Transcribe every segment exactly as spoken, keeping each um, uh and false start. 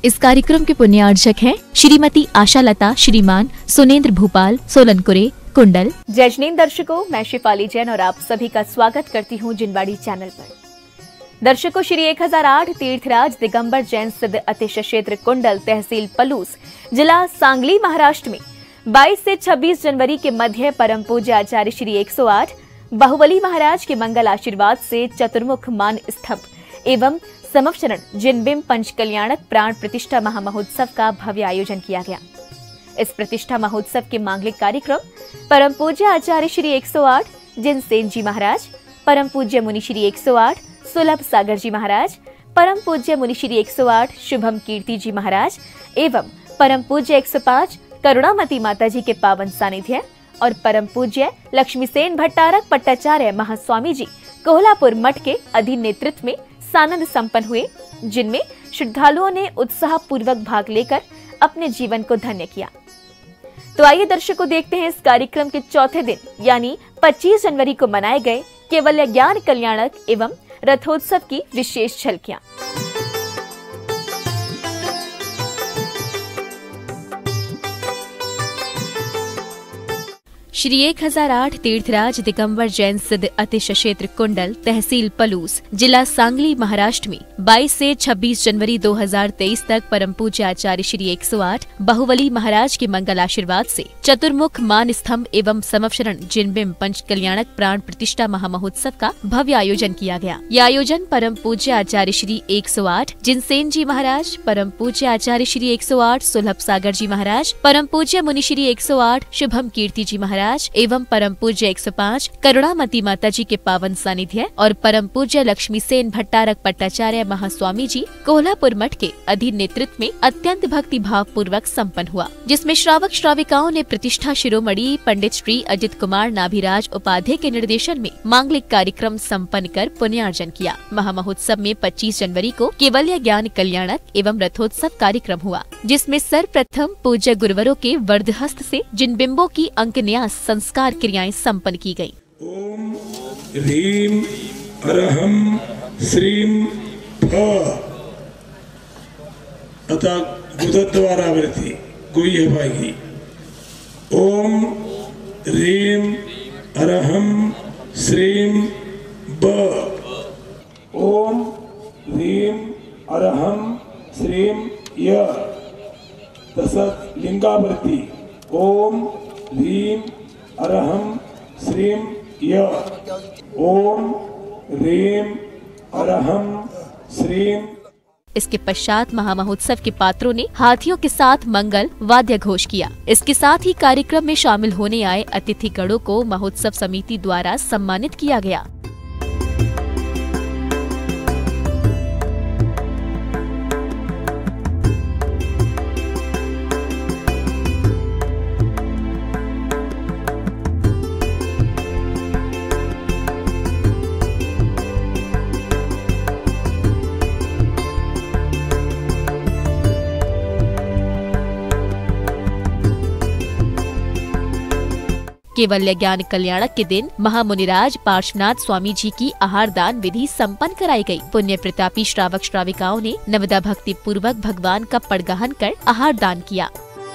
इस कार्यक्रम के पुण्यार्चक हैं श्रीमती आशा लता, श्रीमान सुनेंद्र भूपाल, सोलनकुरे, कुंडल। जय जिनेंद्र दर्शकों, मैं शिफाली जैन और आप सभी का स्वागत करती हूं जिनवाड़ी चैनल पर। दर्शकों, श्री एक हजार आठ तीर्थराज दिगंबर जैन सिद्ध अतिशय क्षेत्र कुंडल, तहसील पलूस, जिला सांगली, महाराष्ट्र में बाईस से छब्बीस जनवरी के मध्य परम पूज्य आचार्य श्री एक सौ आठ बाहुबली महाराज के मंगल आशीर्वाद से चतुर्मुख मान स्तंभ एवं समवचरण जिनबिंब पंच कल्याणक प्राण प्रतिष्ठा महामहोत्सव का भव्य आयोजन किया गया। इस प्रतिष्ठा महोत्सव के मांगलिक कार्यक्रम परम पूज्य आचार्य श्री एक सौ आठ जिनसेन जी महाराज, परम पूज्य मुनि श्री एक सौ आठ सुलभ सागर जी महाराज, परम पूज्य मुनि श्री एक सौ आठ शुभम कीर्ति जी महाराज एवं परम पूज्य एक सौ पाँच करुणामती माता जी के पावन सानिध्य और परम पूज्य लक्ष्मीसेन भट्टारक पट्टाचार्य महास्वामी जी कोल्हापुर मठ के अधीन नेतृत्व में सानंद संपन्न हुए, जिनमें श्रद्धालुओं ने उत्साह पूर्वक भाग लेकर अपने जीवन को धन्य किया। तो आइए दर्शकों, देखते हैं इस कार्यक्रम के चौथे दिन यानी पच्चीस जनवरी को मनाए गए केवल ज्ञान कल्याणक एवं रथोत्सव की विशेष झलकियां। श्री एक हजार आठ तीर्थराज दिगंबर जैन सिद्ध अतिशय क्षेत्र कुंडल, तहसील पलूस, जिला सांगली, महाराष्ट्र में बाईस से छब्बीस जनवरी दो हजार तेईस तक परम पूज्य आचार्य श्री एक सौ आठ बाहुबली महाराज के मंगल आशीर्वाद से चतुर्मुख मान स्तंभ एवं समवचरण जिनबिंब पंच कल्याणक प्राण प्रतिष्ठा महामहोत्सव का भव्य आयोजन किया गया। यह आयोजन परम पूज्य आचार्य श्री एक सौ आठ जिनसेन जी महाराज, परम पूज्य आचार्य श्री एक सौ आठ सुलभ सागर जी महाराज, परम पूज्य मुनि श्री एक सौ आठ शुभम कीर्ति जी महाराज एवं परम पूज्य एक सौ पाँच करुणामती माता जी के पावन सानिध्य और परम पूज्य लक्ष्मीसेन भट्टारक पट्टाचार्य महास्वामी जी कोल्हापुर मठ के अधीन नेतृत्व में अत्यंत भक्ति भाव पूर्वक संपन्न हुआ, जिसमें श्रावक श्राविकाओं ने प्रतिष्ठा शिरोमणि पंडित श्री अजित कुमार नाभिराज उपाध्याय के निर्देशन में मांगलिक कार्यक्रम संपन्न कर पुण्यार्जन किया। महामहोत्सव में पच्चीस जनवरी को केवल्य ज्ञान कल्याणक एवं रथोत्सव कार्यक्रम हुआ, जिसमें सर्वप्रथम पूज्य गुरुवरों के वरदहस्त से जिन बिंबों की अंकन्यास संस्कार क्रियाएं संपन्न की गयी। ओम ह्रीम अरहम श्रीम फ अतः गुदद्वारावृत्ति गुह्य भागी। ओम ह्रीम अरहम श्रीम ब। ओम ह्रीम अरहम श्रीम य। तसच लिंगावृत्ति ओम ह्रीम अरहम श्रीम य। ओम ह्रीम अरहम श्रीम। इसके पश्चात महामहोत्सव के पात्रों ने हाथियों के साथ मंगल वाद्य घोष किया। इसके साथ ही कार्यक्रम में शामिल होने आए अतिथि गणों को महोत्सव समिति द्वारा सम्मानित किया गया। केवल्य ज्ञान कल्याणक के दिन महामुनिराज पार्श्वनाथ स्वामी जी की आहार दान विधि संपन्न कराई गई। पुण्य प्रतापी श्रावक श्राविकाओं ने नवदा भक्ति पूर्वक भगवान का पड़गहन कर आहार दान किया।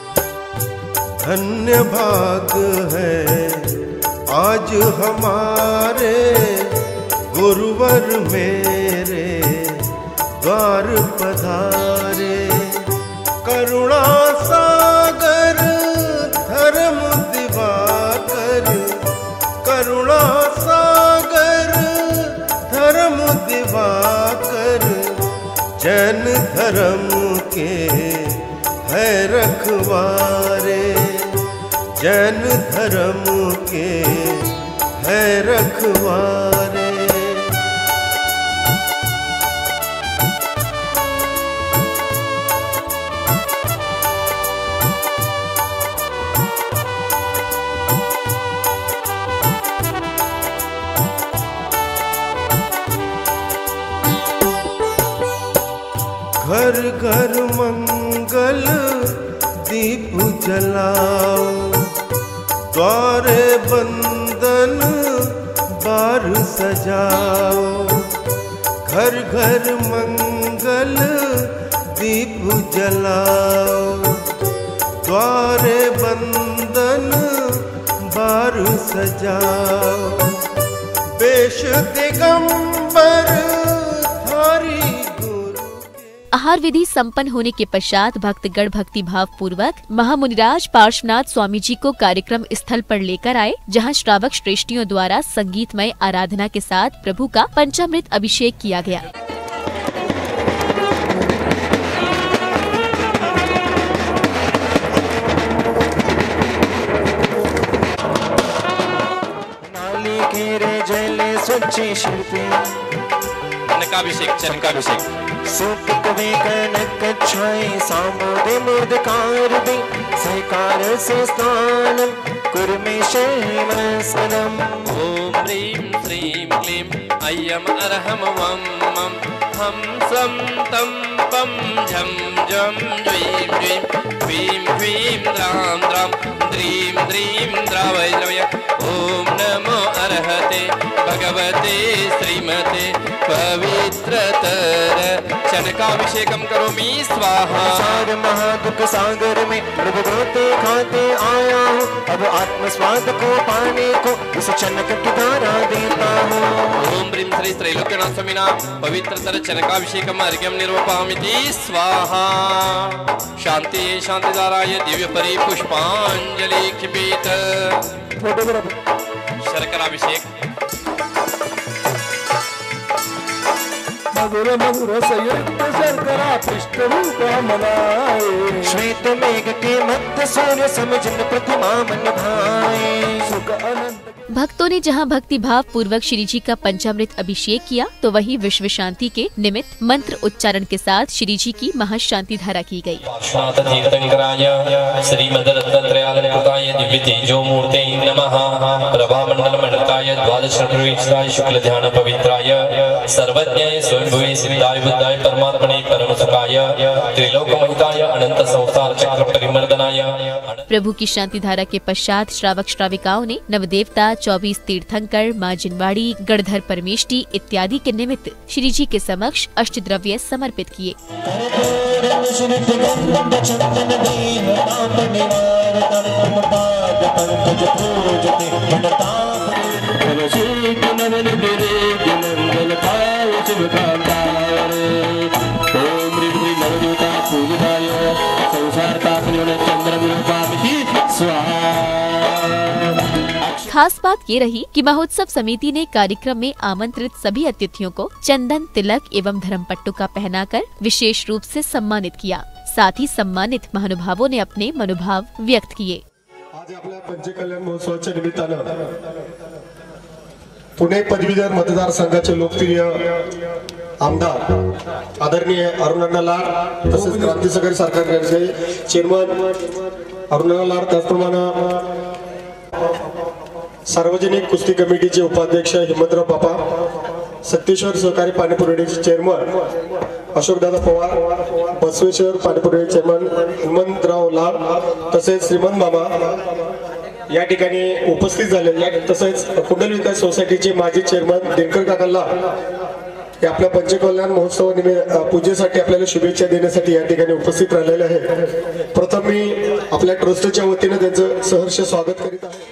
धन्य भाग है आज हमारे गुरुवर मेरे द्वार पधारे। करुणा सागर धर्म करुणा सागर धर्म दिवाकर जैन धर्म के है रखवारे। जैन धर्म के है रखवारे। घर घर मंगल दीप जलाओ, द्वारे बंदन बार सजाओ। घर घर मंगल दीप जलाओ, द्वारे बंदन बार सजाओ, वेश दिगंबर धारी गुरु। आहार विधि संपन्न होने के पश्चात भक्तगण भक्ति भाव पूर्वक महामुनिराज पार्श्वनाथ स्वामी जी को कार्यक्रम स्थल पर लेकर आए, जहां श्रावक श्रेष्ठियों द्वारा संगीतमय आराधना के साथ प्रभु का पंचामृत अभिषेक किया गया। चनकाभिषेक चनकाभिषेक सूप कवे कनक छाई सामोदे मुदकार दे सहकार से स्नानम कुर्मे शैमस्कनम। ओम ह्रीं श्रीं क्लीं अय्यम अरहम वम मम हम सम तम पम झम झम ज्वीं ज्वीं क्वीं क्वीं द्रां द्रां द्रीं द्रीं द्रावय द्रवय। ओम नमो अर्हते भगवते श्रीमते पवित्रतर चनकाभिषेकम करोमि स्वाहा। सार महादुख सागर में प्रभु रोते खाते आया हूँ, अब आत्म स्वाद को पाने को इस चनक की धारा देता हूँ। ओम ह्रीं श्री त्रैलोक्यनाथ स्वामिना पवित्रतर चनकाभिषेकम अर्घ्यम निर्वपामिति स्वाहा। शांति शांतिदाराय दिव्य परि पुष्पांजलि क्षिपेत। शर्कराभिषेक मधुर मधुर संयुक्त शर्करा पृष्ठ रूप मनाए, श्वेत मेघ के मध्य सूर्य समझन प्रतिमा मन भाए। सुख अनंत। भक्तों ने जहां भक्ति भाव पूर्वक श्री जी का पंचामृत अभिषेक किया, तो वहीं विश्व शांति के निमित्त मंत्र उच्चारण के साथ श्री जी की महाशांति धारा की गई। श्रीमद्रत्नत्रयालंकृताय दिव्य तेजो मूर्ते नमः। प्रभामंडल मंडलाय द्वादश प्रविष्टाय शुक्ल ध्यान पवित्राय सर्वज्ञाय स्वयंभुवे सिद्धाय बुद्धाय परमात्मने परम सुखाय त्रिलोकमहिताय अनंत संसार चक्र परिमर्दनाय। प्रभु की शांति धारा के पश्चात श्रावक श्राविकाओं ने नवदेवता, चौबीस तीर्थंकर, माँ जिनवाड़ी, गणधर परमेष्टि इत्यादि के निमित्त श्री जी के समक्ष अष्टद्रव्य समर्पित किए। खास बात ये रही कि महोत्सव समिति ने कार्यक्रम में आमंत्रित सभी अतिथियों को चंदन, तिलक एवं धर्मपट्टू का पहनाकर विशेष रूप से सम्मानित किया। साथ ही सम्मानित महानुभावों ने अपने मनोभाव व्यक्त किए। आज आपल्या पंचकल्याण महोत्सवाच्या निमित्तानं पुणे पदवीधर मतदारसंघाचे लोकप्रिय आमदार आदरणीय अरुणा लाड तसेच क्रांती सहकारी सरकारचे चेअरमन अरुणा लाड, त्याचप्रमाणे सार्वजनिक कुस्ती कमिटीचे उपाध्यक्ष हिम्मतराव बापा, सत्तेश्वर सहकारी पाणीपुरवठ्याचे चेअरमन अशोकदादा पवार, बसवेश्वर पाणीपुरवठ्याचे चेअरमन हिमंतराव लाड तसेच श्रीमंत मामा या ठिकाणी उपस्थित झाले। तसेच कुंडल विकास सोसायटीचे माजी चेअरमन दिनकर काकांना या आपल्या पंचकल्याण महोत्सव निमित्त पूजेसाठी आपल्याला शुभेच्छा देण्यासाठी या ठिकाणी उपस्थित राहिलेले आहेत। प्रथम मी आपल्या ट्रस्टच्या वतीने त्यांचं सहर्ष स्वागत करीत आहे।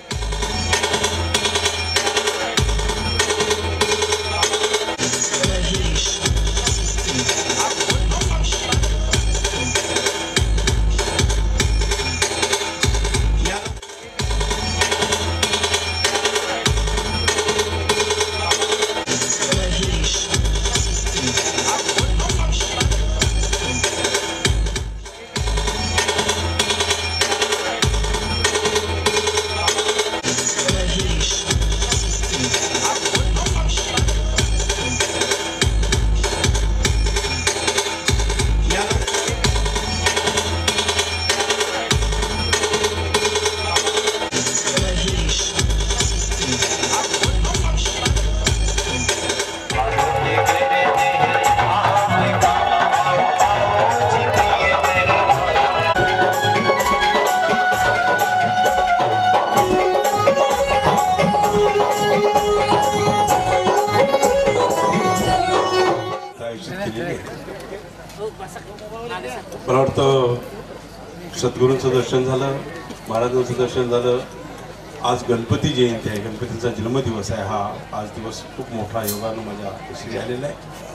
मला वाटतं सद्गुरूंचं दर्शन झालं, महाराजांचं दर्शन झालं. आज गणपती जयंती आहे, गणपतीचा जन्मदिवस आहे. हा आज दिवस खूप मोठा योगानं माझ्या यशस्वी आलेला आहे.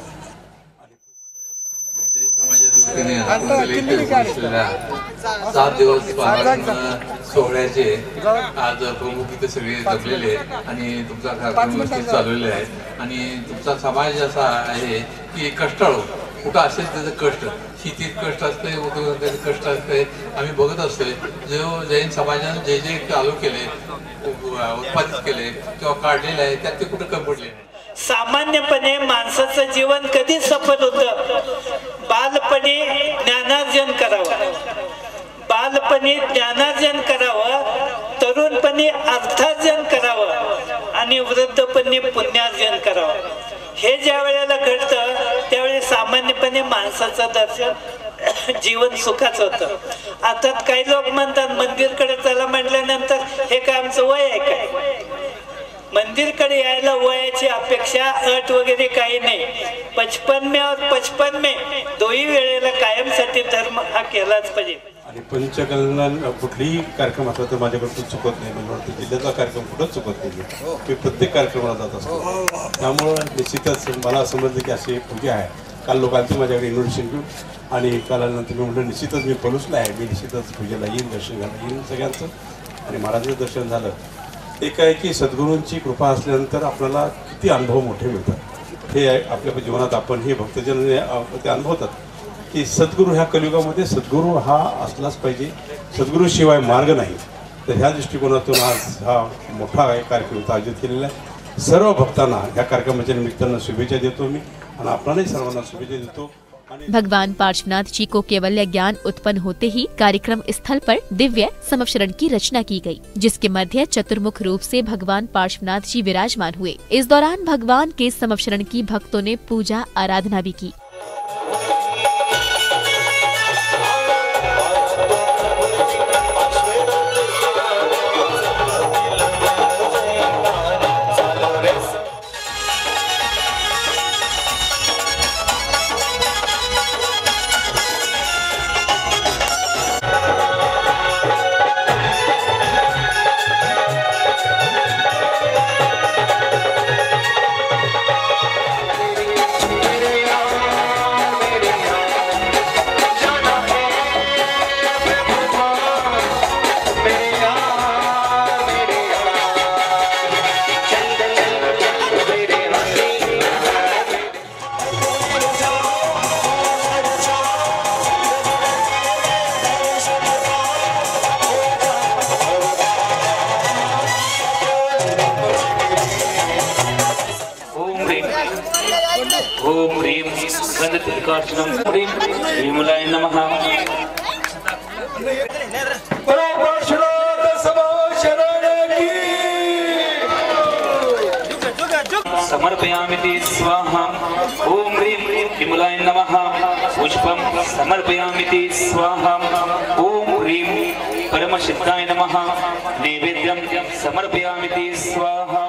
सात दिवस सोहळ्याचे आज प्रमुख इथे सगळे जमलेले आणि तुमचा कार्यक्रम व्यवस्थित चालवलेला आहे. आणि तुमचा समाज असा आहे की कष्टाळू कुठं असेल त्याचं कष्ट, शेतीत कष्ट असते, उद्योगात कष्ट असते. आम्ही बघत असतोय जो जैन समाजाने जे जे चालू केले, उत्पादित केले किंवा काढलेले आहे त्यात ते कुठं कमी पडले नाही. सामान्यपणे माणसाचं जीवन कधी सफल होतं? बालपणी ज्ञानार्जन करावं, बालपणी ज्ञानार्जन करावं, तरुणपणी अर्थार्जन करावं आणि वृद्धपणी पुण्यार्जन करावं. हे ज्या वेळेला घडतं त्यावेळी सामान्यपणे माणसाचं दर्शन जीवन सुखाचं होतं. आता काही लोक म्हणतात मंदिरकडे चला म्हटल्यानंतर हे काय आमचं वय आहे काय? मंदिरकडे यायला वयाची अपेक्षा अट वगैरे काही नाही. पचपन मे और पचपन मे दोही वेळेला कायमसाठी धर्म हा केलाच पाहिजे. आणि पंचकल्याण कुठलीही कार्यक्रम असला तर माझ्याकडून चुकत नाही. मला वाटतं जिल्ह्याचा कार्यक्रम कुठंच चुकत नाही. मी प्रत्येक कार्यक्रमाला जात असतो. त्यामुळं निश्चितच मला समजलं की अशी पूजा आहे. काल लोकांची माझ्याकडे इन्व्हिटेशन घेऊन आणि कालानंतर मी म्हटलं निश्चितच मी पलूसला आहे, मी निश्चितच पूजेला येईन, दर्शन घ्यायला येईन सगळ्यांचं. आणि महाराजांचं दर्शन झालं. एक आहे की सद्गुरूंची कृपा असल्यानंतर आपल्याला किती अनुभव मोठे मिळतात. हे आपल्या जीवनात आपण हे भक्तजन ते अनुभवतात की सद्गुरू ह्या कलियुगामध्ये सद्गुरू हा असलाच पाहिजे, सद्गुरूशिवाय मार्ग नाही. तर ह्या दृष्टिकोनातून आज हा मोठा कार्यक्रम आयोजित केलेला आहे. सर्व भक्तांना ह्या कार्यक्रमाच्या निमित्तानं शुभेच्छा देतो मी आणि आपल्यालाही सर्वांना शुभेच्छा देतो. भगवान पार्श्वनाथ जी को केवल्य ज्ञान उत्पन्न होते ही कार्यक्रम स्थल पर दिव्य समवशरण की रचना की गई, जिसके मध्य चतुर्मुख रूप से भगवान पार्श्वनाथ जी विराजमान हुए. इस दौरान भगवान के समवशरण की भक्तों ने पूजा आराधना भी की. ओम ह्रीं गणपतिकार्चनं ह्रीं विमलाय नमः. समर्पयामि स्वाहा. ओम ह्रीं विमलाय नमः. पुष्पं समर्पयामि स्वाहा. ओम ह्रीं परमसिद्धाय नमः. नैवेद्यं समर्पयामि स्वाहा.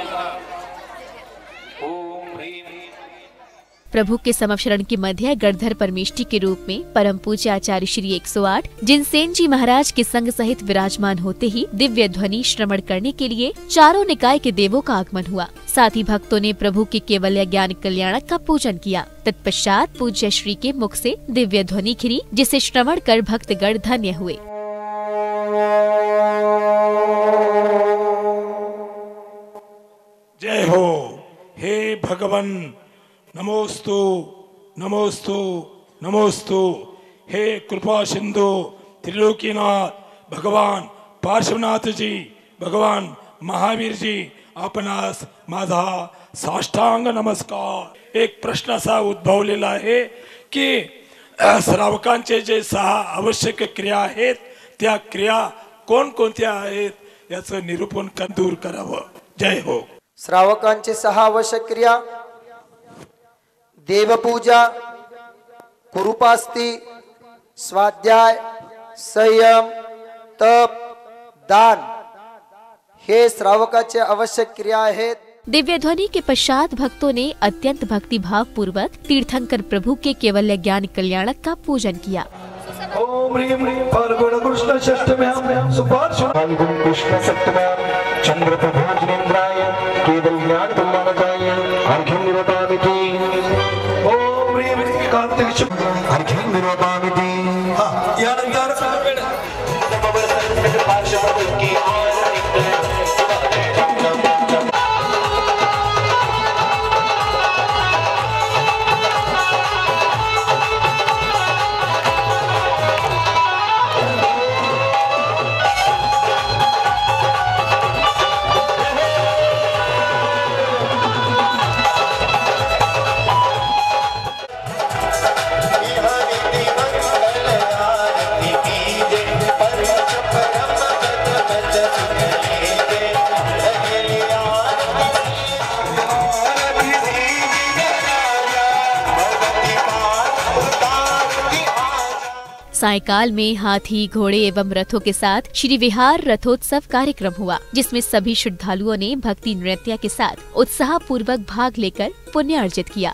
प्रभु के समवशरण के मध्य गणधर परमेष्टि के रूप में परम पूज्य आचार्य श्री एक सौ आठ जिनसेन जी महाराज के संग सहित विराजमान होते ही दिव्य ध्वनि श्रवण करने के लिए चारों निकाय के देवों का आगमन हुआ. साथ ही भक्तों ने प्रभु के केवल्य ज्ञान कल्याणक का पूजन किया. तत्पश्चात पूज्य श्री के मुख से दिव्य ध्वनि खिरी, जिसे श्रवण कर भक्तगण धन्य हुए. जय हो हे भगवान. नमोस्तु नमोस्तु नमोस्तु. हे कृपा सिंधु त्रिलोकीनाथ भगवान पार्श्वनाथ जी, भगवान महावीर जी, आपणास माझा साष्टांग नमस्कार. एक प्रश्न असा उद्भवलेला आहे की श्रावकांचे जे सहा आवश्यक क्रिया आहेत त्या क्रिया कोणकोणत्या आहेत याचं निरूपण दूर करावं. जय हो. श्रावकांचे सहा आवश्यक क्रिया: देवपूजा, कुरूपास्ती, स्वाध्याय, संयम, तप, दान हे श्रावकाचे आवश्यक क्रिया आहेत. दिव्य ध्वनि के पश्चात भक्तों ने अत्यंत भक्ति भाव पूर्वक तीर्थंकर प्रभु के केवल्य ज्ञान कल्याणक का पूजन किया। ओम ह्रीं फाल्गुन कृष्ण षष्ठम्यां सुपार्श्व फाल्गुन कृष्ण सप्तम्यां चंद्र प्रभोजनेन्द्राय केवल ज्ञान कल्याणकाय अर्घ्यं निवेदयामि। ओम ह्रीं कार्तिक शुक्ल अर्घ्यं निवेदयामि। यानंतर सायकाल में हाथी, घोड़े एवं रथों के साथ श्री विहार रथोत्सव कार्यक्रम हुआ, जिसमें सभी श्रद्धालुओं ने भक्ति नृत्य के साथ उत्साह पूर्वक भाग लेकर पुण्य अर्जित किया।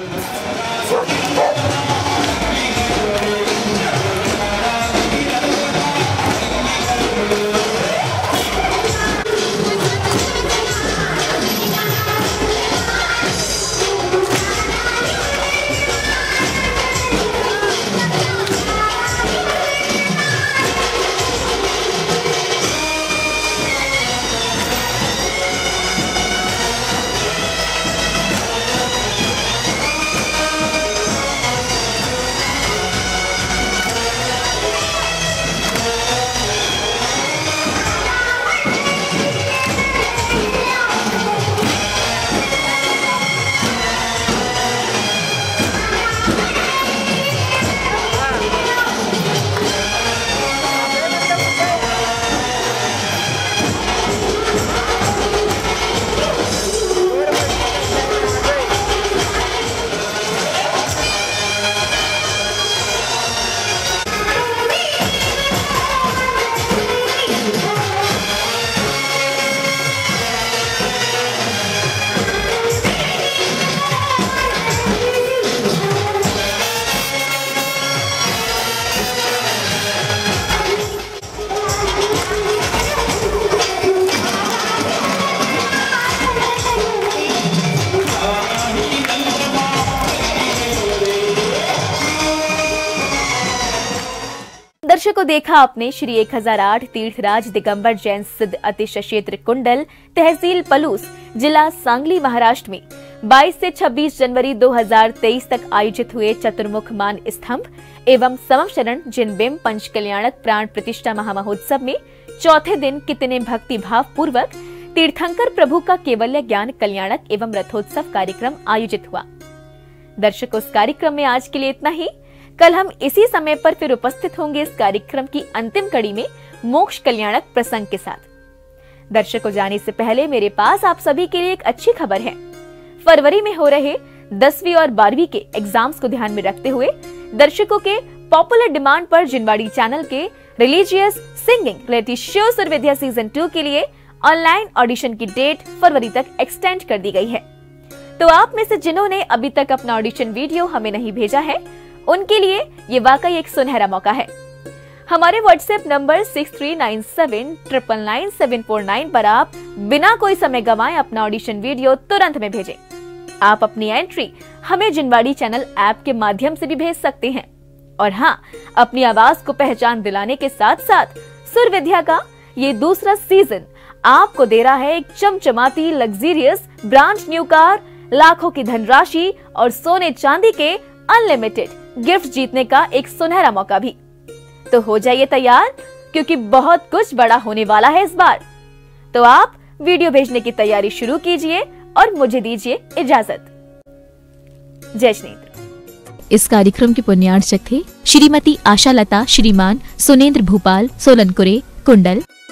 दर्शकों, देखा आपने श्री एक हजार आठ तीर्थराज दिगंबर जैन सिद्ध अतिशय क्षेत्र कुंडल, तहसील पलूस, जिला सांगली, महाराष्ट्र में बाईस से छब्बीस जनवरी दो हज़ार तेईस तक आयोजित हुए चतुर्मुख मान स्तंभ एवं समम शरण जिनबिंब पंच कल्याणक प्राण प्रतिष्ठा महामहोत्सव में चौथे दिन कितने भक्ति भाव पूर्वक तीर्थंकर प्रभु का केवल्य ज्ञान कल्याणक एवं रथोत्सव कार्यक्रम आयोजित हुआ। दर्शकों, इस कार्यक्रम में आज के लिए इतना ही। कल हम इसी समय पर फिर उपस्थित होंगे इस कार्यक्रम की अंतिम कड़ी में मोक्ष कल्याणक प्रसंग के साथ। दर्शकों, जाने से पहले मेरे पास आप सभी के लिए एक अच्छी खबर है। फरवरी में हो रहे दसवीं और बारहवीं के एग्जाम्स को ध्यान में रखते हुए दर्शकों के पॉपुलर डिमांड पर जिनवाड़ी चैनल के religious singing reality show Sur Vidya season two के लिए ऑनलाइन ऑडिशन की डेट फरवरी तक एक्सटेंड कर दी गई है। तो आप में से जिन्होंने अभी तक अपना ऑडिशन वीडियो हमें नहीं भेजा है, उनके लिए ये वाकई एक सुनहरा मौका है। हमारे WhatsApp number six three nine seven triple nine seven four nine पर आप बिना कोई समय गंवाए अपना ऑडिशन वीडियो तुरंत में भेजें। आप अपनी एंट्री हमें जिनवाड़ी चैनल ऐप के माध्यम से भी भेज सकते हैं। और हाँ, अपनी आवाज को पहचान दिलाने के साथ साथ सुर विद्या का ये दूसरा सीजन आपको दे रहा है एक चमचमाती लग्जरियस ब्रांड न्यू कार, लाखों की धनराशि और सोने चांदी के अनलिमिटेड गिफ्ट जीतने का एक सुनहरा मौका भी। तो हो जाइए तैयार, क्योंकि बहुत कुछ बड़ा होने वाला है इस बार। तो आप वीडियो भेजने की तैयारी शुरू कीजिए और मुझे दीजिए इजाजत। जय श्रीनेन्द्र। इस कार्यक्रम के पुण्यार्चक थे श्रीमती आशा लता, श्रीमान सुनेंद्र भूपाल, सोलनकुरे, कुंडल।